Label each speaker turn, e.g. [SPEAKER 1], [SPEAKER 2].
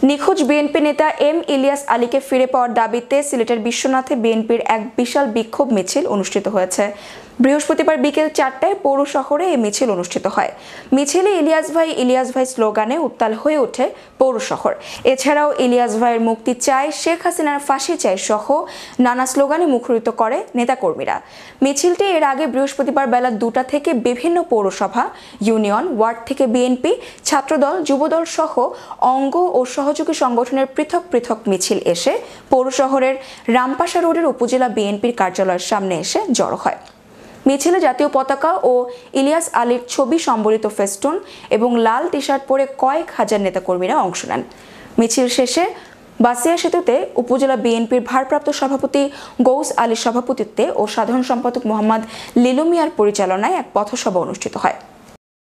[SPEAKER 1] নিখোঁজ বিএনপি নেতা এম ইলিয়াস আলীকে ফিরে পাওয়ার দাবিতে সিলেটের বিশ্বনাথে বিএনপির এক বিশাল বিক্ষোভ মিছিল অনুষ্ঠিত হয়েছে। বৃহস্পতিবার বিকেল 4টায় পৌর শহরে এই মিছিল অনুষ্ঠিত হয়। মিছিলে ইলিয়াস ভাই স্লোগানে উত্তাল হয়ে ওঠে পৌর শহর। এছাড়াও ইলিয়াস ভাইয়ের মুক্তি চাই, শেখ হাসিনার ফাঁসি চাই সহ নানা স্লোগানে মুখরিত করে নেতাকর্মীরা। মিছিলটি এর আগে বৃহস্পতিবার বেলা 2টা থেকে বিভিন্ন পৌরসভা, ইউনিয়ন, ওয়ার্ড থেকে বিএনপি, ছাত্রদল, যুবদল সহ অঙ্গ ও সহযোগী সংগঠনের পৃথক পৃথক মিছিল এসে পৌর শহরের রামপাশা রোডের উপজেলা বিএনপির কার্যালয়ের সামনে এসে জড়ো হয়। মিছিলে জাতীয় পতাকা ও ইলিয়াস আলীর ছবি সম্বলিত ফেস্টুন এবং লাল টি শার্ট পরে কয়েক হাজার নেতাকর্মীরা অংশ নেন। মিছিল শেষে বাসিয়া সেতুতে উপজেলা বিএনপির ভারপ্রাপ্ত সভাপতি গৌস আলীর সভাপতিত্বে ও সাধারণ সম্পাদক মোহাম্মদ লিলু মিয়ার পরিচালনায় এক পথসভা অনুষ্ঠিত হয়।